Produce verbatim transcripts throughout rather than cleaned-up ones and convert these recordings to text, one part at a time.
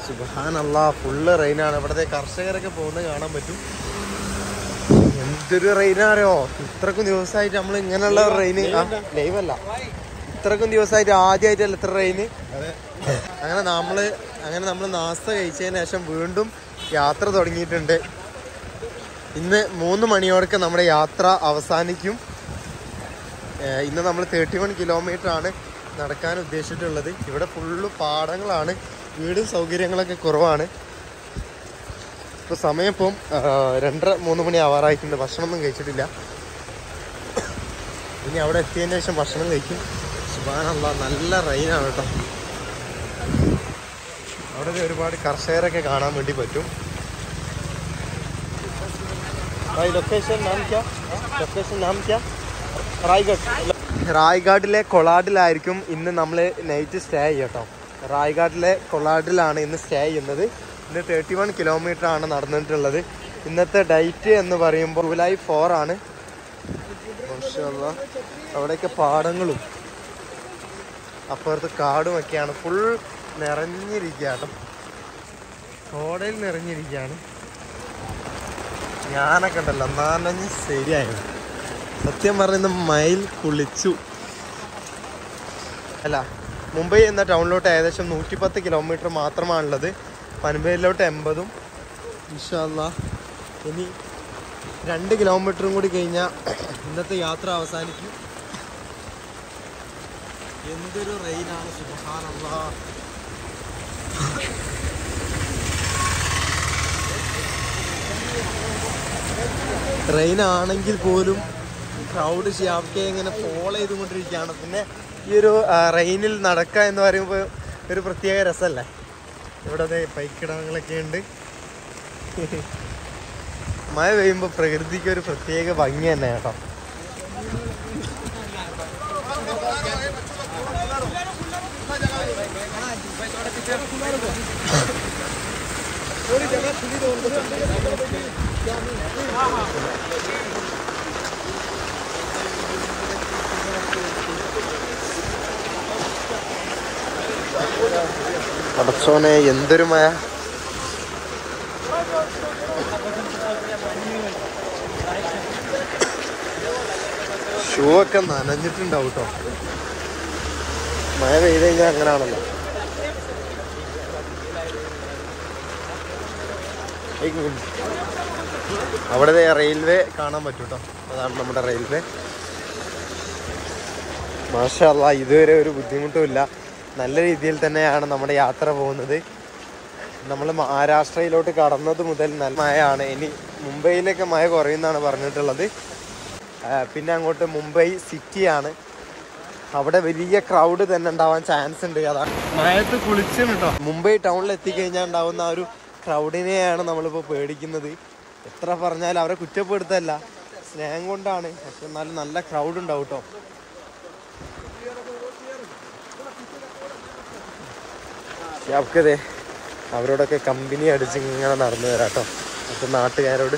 സുബ്ഹാനല്ലാഹ്, full റെയിനാണ്. ഇവിടുത്തെ കർഷകരൊക്കെ പോകുന്നത് കാണാൻ പറ്റും. എന്തൊരു റെയിനാറിയോ! ഇത്രക്കും ദിവസമായിട്ട് നമ്മൾ ഇങ്ങനെയുള്ള റെയിന് ലൈവല്ല, ഇത്രക്കും ദിവസമായിട്ട് ആദ്യമായിട്ടല്ല ഇത്ര റെയിന്. അങ്ങനെ നമ്മള് അങ്ങനെ നമ്മൾ നാസ്ത കഴിച്ചതിന് ശേഷം വീണ്ടും യാത്ര തുടങ്ങിയിട്ടുണ്ട്. ഇന്ന് മൂന്ന് മണിയോടൊക്കെ നമ്മുടെ യാത്ര അവസാനിക്കും. ഇന്ന് നമ്മൾ തേർട്ടി വൺ കിലോമീറ്റർ ആണ് നടക്കാൻ ഉദ്ദേശിച്ചിട്ടുള്ളത്. ഇവിടെ ഫുള്ള് പാടങ്ങളാണ്, വീടും സൗകര്യങ്ങളൊക്കെ കുറവാണ്. ഇപ്പോൾ സമയം ഇപ്പം രണ്ടര മൂന്ന് മണി ആവാറായിട്ടുണ്ട്. ഭക്ഷണമൊന്നും കഴിച്ചിട്ടില്ല. ഇനി അവിടെ എത്തിയതിന് ശേഷം ഭക്ഷണം കഴിക്കും. സുബ്ഹാനല്ലാഹ്, നല്ല റെയിനാണ് കേട്ടോ. അവിടെ ഒരുപാട് കർഷകരൊക്കെ കാണാൻ വേണ്ടി പറ്റും. ലൊക്കേഷൻ നാം ക്യാ ലൊക്കേഷൻ നാം ക്യാ റായ്ഗഡ്. റായ്ഗാഡിലെ കൊളാഡിലായിരിക്കും ഇന്ന് നമ്മൾ നൈറ്റ് സ്റ്റേ ചെയ്യട്ടോ. റായ്ഗാഡിലെ കൊളാഡിലാണ് ഇന്ന് സ്റ്റേ ചെയ്യുന്നത്. ഇന്ന് തേർട്ടി വൺ കിലോമീറ്റർ ആണ് നടന്നിട്ടുള്ളത്. ഇന്നത്തെ ഡേറ്റ് എന്ന് പറയുമ്പോൾ ജൂലൈ ഫോർ ആണ്. മാഷാഅല്ലാഹ്, അവിടെയൊക്കെ പാടങ്ങളും അപ്പുറത്ത് കാടും ഒക്കെയാണ്. ഫുൾ നിറഞ്ഞിരിക്കുക കേട്ടോ, കോടയിൽ നിറഞ്ഞിരിക്കുകയാണ്. ഞാനൊക്കെ ഉണ്ടല്ലോ നനഞ്ഞ് ശരിയായിരുന്നു. സത്യം പറയുന്ന മയിൽ കുളിച്ചു. അല്ല, മുംബൈ എന്ന ടൗണിലോട്ട് ഏകദേശം നൂറ്റിപ്പത്ത് കിലോമീറ്റർ മാത്രമാണുള്ളത്. പൻവേലിലോട്ട് എൺപതും. ഇൻഷാ അല്ലാഹ് ഇനി രണ്ട് കിലോമീറ്ററും കൂടി കഴിഞ്ഞാൽ ഇന്നത്തെ യാത്ര അവസാനിക്കും. എന്തൊരു റെയിനാണ്, സുബ്ഹാനല്ലാഹ്. റെയിൻ ആണെങ്കിൽ പോലും ക്രൗഡ് ഷിയാബ്ക്കെ ഇങ്ങനെ ഫോളോ ചെയ്തുകൊണ്ടിരിക്കുകയാണ്. പിന്നെ ഈ ഒരു റെയിനിൽ നടക്കുക എന്ന് പറയുമ്പോൾ ഒരു പ്രത്യേക രസമല്ലേ. ഇവിടെ അതെ പൈക്കിടങ്ങളൊക്കെ ഉണ്ട്. മഴ പെയ്യുമ്പോൾ പ്രകൃതിക്ക് ഒരു പ്രത്യേക ഭംഗി തന്നെ കേട്ടോ. പടച്ചോനെ, എന്തൊരു മഴ! ഷൂ ഒക്കെ നനഞ്ഞിട്ടുണ്ടാവും കേട്ടോ. മഴ പെയ്ത് കഴിഞ്ഞാൽ അങ്ങനെയാണല്ലോ. അവിടെ റെയിൽവേ കാണാൻ പറ്റും കേട്ടോ. അതാണ് നമ്മുടെ റെയിൽവേ. മാഷാ അല്ലാഹ്, ഇതുവരെ ഒരു ബുദ്ധിമുട്ടുമില്ല. നല്ല രീതിയിൽ തന്നെയാണ് നമ്മുടെ യാത്ര പോകുന്നത്. നമ്മൾ മഹാരാഷ്ട്രയിലോട്ട് കടന്നത് മുതൽ നല്ല മഴയാണ്. ഇനി മുംബൈയിലൊക്കെ മഴ കുറയുമെന്നാണ് പറഞ്ഞിട്ടുള്ളത്. പിന്നെ അങ്ങോട്ട് മുംബൈ സിറ്റിയാണ്, അവിടെ വലിയ ക്രൗഡ് തന്നെ ഉണ്ടാവാൻ ചാൻസ് ഉണ്ട്. അതാണ് മഴയത്ത് കുളിച്ചും കേട്ടോ. മുംബൈ ടൗണിൽ എത്തിക്കഴിഞ്ഞാൽ ഉണ്ടാവുന്ന ആ ഒരു ക്രൗഡിനെയാണ് നമ്മളിപ്പോൾ പേടിക്കുന്നത്. എത്ര പറഞ്ഞാലും അവരെ കുറ്റപ്പെടുത്തല്ല, സ്നേഹം കൊണ്ടാണ്. പക്ഷെ എന്നാലും നല്ല ക്രൗഡ് ഉണ്ടാവും കേട്ടോ. യാബ്ക്കതേ അവരോടൊക്കെ കമ്പനി അടിച്ച് ഇങ്ങനെ നടന്നു തരാം കേട്ടോ. അപ്പം നാട്ടുകാരോട്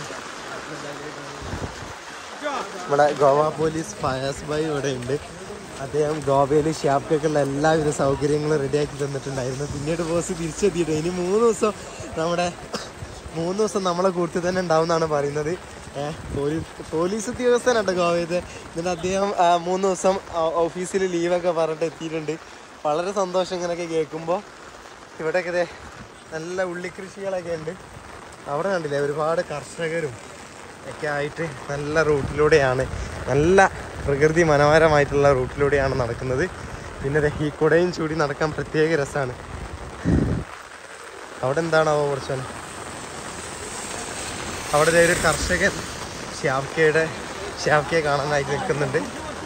നമ്മുടെ ഗോവ പോലീസ് ഫയാസ് ഭായ് ഇവിടെ ഉണ്ട്. അദ്ദേഹം ഗോവയിൽ ഷ്യാബ്ക്കുള്ള എല്ലാവിധ സൗകര്യങ്ങളും റെഡിയാക്കി തന്നിട്ടുണ്ടായിരുന്നു. പിന്നീട് ബോസ് തിരിച്ചെത്തിയിട്ട് ഇനി മൂന്ന് ദിവസം നമ്മുടെ മൂന്ന് ദിവസം നമ്മളെ കൂട്ടത്തിൽ തന്നെ ഉണ്ടാവും എന്നാണ് പറയുന്നത്. പോലീസ് പോലീസ് ഉദ്യോഗസ്ഥനാട്ടോ ഗോവയിൽ. എന്നിട്ട് അദ്ദേഹം മൂന്ന് ദിവസം ഓഫീസിൽ ലീവൊക്കെ പറഞ്ഞിട്ട് എത്തിയിട്ടുണ്ട്. വളരെ സന്തോഷം ഇങ്ങനെയൊക്കെ കേൾക്കുമ്പോൾ. ഇവിടെയൊക്കെ നല്ല ഉള്ളിക്കൃഷികളൊക്കെ ഉണ്ട്. അവിടെ കണ്ടില്ലേ ഒരുപാട് കർഷകരും ഒക്കെ ആയിട്ട് നല്ല റൂട്ടിലൂടെയാണ്, നല്ല പ്രകൃതി മനോഹരമായിട്ടുള്ള റൂട്ടിലൂടെയാണ് നടക്കുന്നത്. പിന്നെ ഈ കുടയും ചൂടി നടക്കാൻ പ്രത്യേക രസമാണ്. അവിടെ എന്താണാവോ കുറച്ചാണ്. അവിടെ ഒരു കർഷകൻ ഷ്യാബ്ക്കയുടെ ഷ്യാബ്ക്കയെ കാണാനായിട്ട് നിൽക്കുന്നുണ്ട്.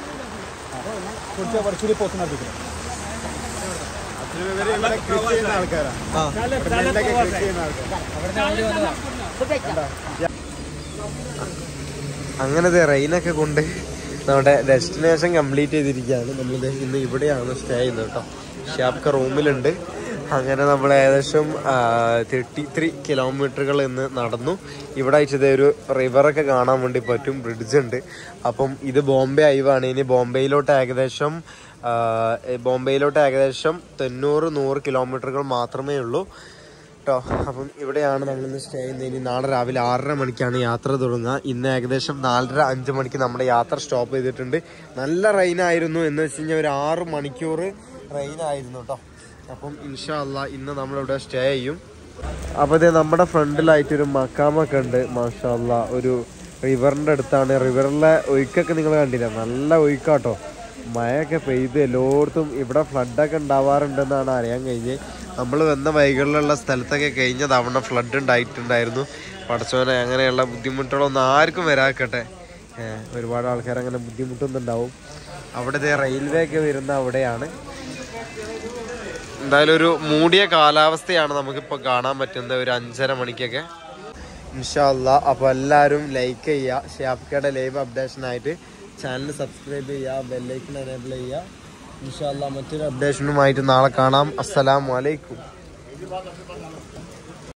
അങ്ങനത്തെ റെയിനൊക്കെ കൊണ്ട് നമ്മുടെ ഡെസ്റ്റിനേഷൻ കംപ്ലീറ്റ് ചെയ്തിരിക്കുകയാണ്. നമ്മൾ ഇന്ന് ഇവിടെയാണ് സ്റ്റേ ചെയ്യുന്നത് കേട്ടോ. ഷ്യാബ്ക്ക റൂമിലുണ്ട്. അങ്ങനെ നമ്മൾ ഏകദേശം തേർട്ടി ത്രീ കിലോമീറ്ററുകൾ ഇന്ന് നടന്നു. ഇവിടെ അയച്ചത് ഒരു റിവറൊക്കെ കാണാൻ വേണ്ടി പറ്റും, ബ്രിഡ്ജ് ഉണ്ട്. അപ്പം ഇത് ബോംബെ ഹൈവാണ്. ഇനി ബോംബെയിലോട്ട് ഏകദേശം ബോംബെയിലോട്ട് ഏകദേശം തൊണ്ണൂറ് നൂറ് കിലോമീറ്ററുകൾ മാത്രമേ ഉള്ളൂ. കേട്ടോ. അപ്പം ഇവിടെയാണ് നമ്മളിന്ന് സ്റ്റേ ചെയ്യുന്നത്. ഇനി നാളെ രാവിലെ ആറര മണിക്കാണ് യാത്ര തുടങ്ങുക. ഇന്ന് ഏകദേശം നാലര അഞ്ച് മണിക്ക് നമ്മുടെ യാത്ര സ്റ്റോപ്പ് ചെയ്തിട്ടുണ്ട്. നല്ല റെയിൻ ആയിരുന്നു, എന്ന് വെച്ച് കഴിഞ്ഞാൽ ഒരു ആറ് മണിക്കൂർ റെയിൻ ആയിരുന്നു കേട്ടോ. അപ്പം ഇൻഷാ അള്ളാ ഇന്ന് നമ്മളിവിടെ സ്റ്റേ ചെയ്യും. അപ്പോൾ ഇത് നമ്മുടെ ഫ്രണ്ടിലായിട്ടൊരു മക്കാമൊക്കെ ഉണ്ട്. മാഷാ അള്ളാ, ഒരു റിവറിൻ്റെ അടുത്താണ്. റിവറിലെ ഒഴുക്കൊക്കെ നിങ്ങൾ കണ്ടില്ല, നല്ല ഒഴുക്കാട്ടോ. മഴയൊക്കെ പെയ്ത് എല്ലായിടത്തും ഇവിടെ ഫ്ലഡൊക്കെ ഉണ്ടാവാറുണ്ടെന്നാണ് അറിയാൻ കഴിഞ്ഞത്. നമ്മൾ വന്ന വൈകളിലുള്ള സ്ഥലത്തൊക്കെ കഴിഞ്ഞ തവണ ഫ്ലഡ് ഉണ്ടായിട്ടുണ്ടായിരുന്നു. പടച്ചോനെ അങ്ങനെയുള്ള ബുദ്ധിമുട്ടുകളൊന്നും ആർക്കും വരാക്കട്ടെ. ഒരുപാട് ആൾക്കാർ അങ്ങനെ ബുദ്ധിമുട്ടൊന്നുണ്ടാവും. അവിടുത്തെ റെയിൽവേ ഒക്കെ വരുന്ന അവിടെയാണ്. എന്തായാലും ഒരു മൂടിയ കാലാവസ്ഥയാണ് നമുക്കിപ്പോൾ കാണാൻ പറ്റുന്നത് ഒരു അഞ്ചര മണിക്കൊക്കെ ഇൻഷാ അള്ളാ. അപ്പോൾ എല്ലാവരും ലൈക്ക് ചെയ്യുക, ഷിഹാബ്ക്കയുടെ ലൈവ് അപ്ഡേഷനായിട്ട് ചാനൽ സബ്സ്ക്രൈബ് ചെയ്യുക, ബെല്ലൈക്കൺ എനേബിൾ ചെയ്യുക. ഇൻഷാ അള്ളാ മറ്റൊരു അപ്ഡേഷനുമായിട്ട് നാളെ കാണാം. അസ്സലാമു അലൈക്കും.